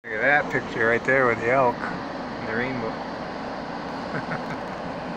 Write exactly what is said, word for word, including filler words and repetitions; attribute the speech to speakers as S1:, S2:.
S1: Look at that picture right there with the elk and the rainbow.